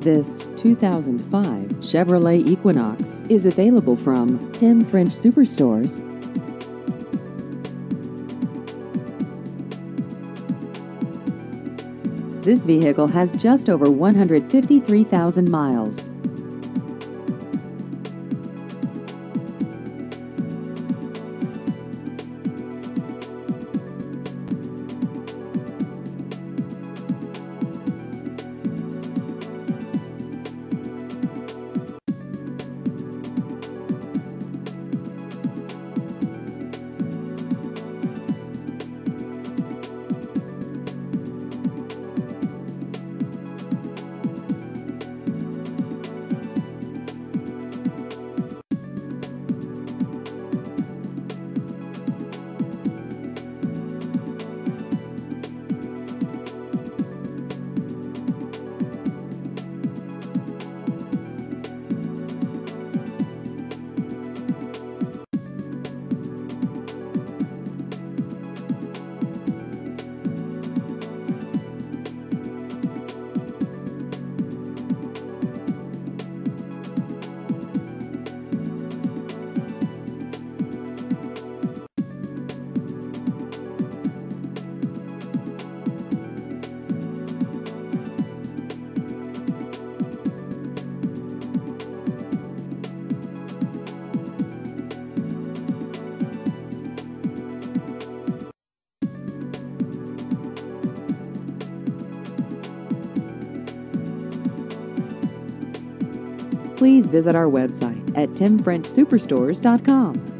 This 2005 Chevrolet Equinox is available from Tim French Superstores. This vehicle has just over 153,000 miles. Please visit our website at timfrenchsuperstores.com.